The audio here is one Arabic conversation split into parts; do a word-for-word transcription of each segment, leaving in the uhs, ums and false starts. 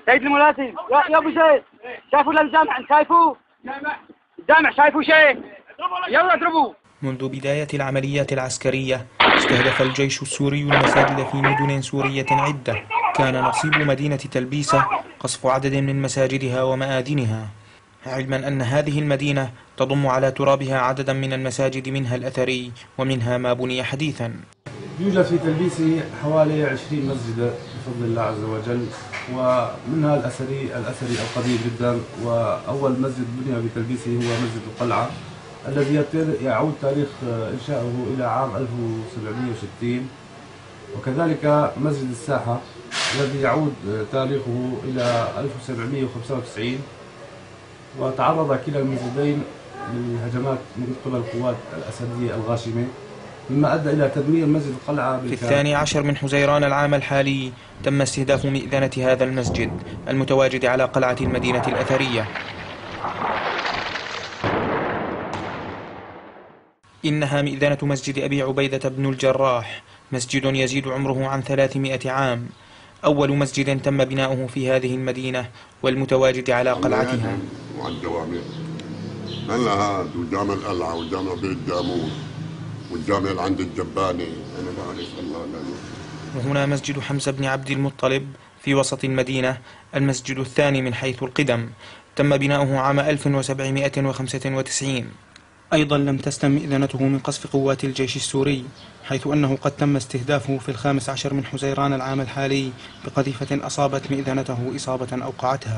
سيد الملازم يا, يا ابو زيد، شايفوا الجامع؟ شايفوه الجامع؟ شايفوا شيء؟ يلا اضربوا. منذ بداية العمليات العسكرية استهدف الجيش السوري المساجد في مدن سورية عدة. كان نصيب مدينة تلبيسة قصف عدد من مساجدها ومآذنها، علما أن هذه المدينة تضم على ترابها عددا من المساجد، منها الأثري ومنها ما بني حديثا. يوجد في تلبيسة حوالي عشرين مسجدا بفضل الله عز وجل، ومنها الأثري الأثري القديم جدا. وأول مسجد بني بتلبيسة هو مسجد القلعة الذي يعود تاريخ إنشائه إلى عام ألف وسبعمئة وستين، وكذلك مسجد الساحة الذي يعود تاريخه إلى ألف وسبعمئة وخمسة وتسعين. وتعرض كلا المسجدين للهجمات من قبل القوات الأسدية الغاشمة، مما أدى إلى تدمير مسجد القلعة. في الثاني عشر من حزيران العام الحالي تم استهداف مئذنة هذا المسجد المتواجد على قلعة المدينة الأثرية. إنها مئذنة مسجد أبي عبيدة بن الجراح، مسجد يزيد عمره عن ثلاثمائة عام، أول مسجد تم بناؤه في هذه المدينة والمتواجد على قلعتها. والجوامع هلا هذا وجامع القلعة وجامع بيت دامون والجامع اللي عند الجباني أنا بعرف الله لا. وهنا مسجد حمزة بن عبد المطلب في وسط المدينة، المسجد الثاني من حيث القدم، تم بناؤه عام ألف وسبعمائة وخمسة وتسعين. أيضا لم تستم مئذنته من قصف قوات الجيش السوري، حيث أنه قد تم استهدافه في الخامس عشر من حزيران العام الحالي بقذيفة أصابت مئذنته إصابة أوقعتها.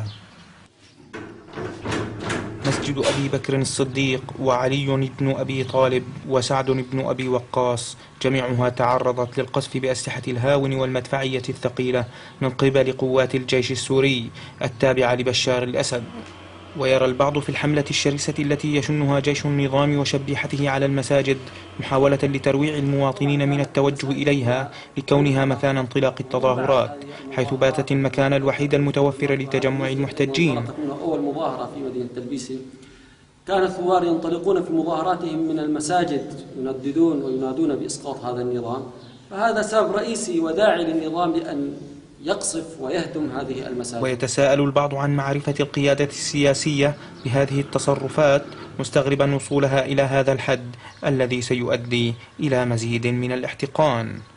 مسجد أبي بكر الصديق وعلي بن أبي طالب وسعد بن أبي وقاص جميعها تعرضت للقصف بأسلحة الهاون والمدفعية الثقيلة من قبل قوات الجيش السوري التابعة لبشار الأسد. ويرى البعض في الحملة الشرسة التي يشنها جيش النظام وشبيحته على المساجد محاولة لترويع المواطنين من التوجه إليها لكونها مكان انطلاق التظاهرات، حيث باتت المكان الوحيد المتوفر لتجمع المحتجين. أول مظاهرة في مدينة تلبيسة كان الثوار ينطلقون في مظاهراتهم من المساجد ينددون وينادون بإسقاط هذا النظام، فهذا سبب رئيسي وداعي للنظام لأن يقصف ويهدم هذه المساجد. ويتساءل البعض عن معرفة القيادة السياسية بهذه التصرفات، مستغربا وصولها إلى هذا الحد الذي سيؤدي إلى مزيد من الاحتقان.